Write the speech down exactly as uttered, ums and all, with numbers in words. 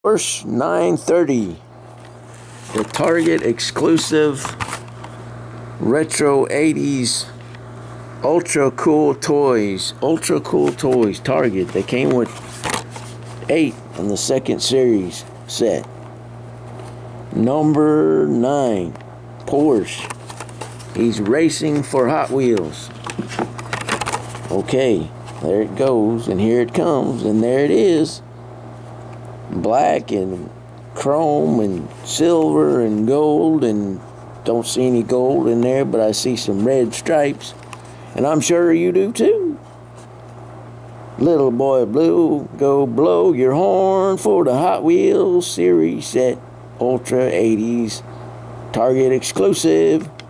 Porsche nine thirty, the Target exclusive retro eighties ultra cool toys. Ultra cool toys, Target. They came with eight in the second series set. Number nine, Porsche. He's racing for Hot Wheels. Okay, there it goes, and here it comes, and there it is. Black and chrome and silver and gold, and don't see any gold in there, but I see some red stripes, and I'm sure you do too. Little boy blue, go blow your horn for the Hot Wheels series set ultra eighties Target exclusive.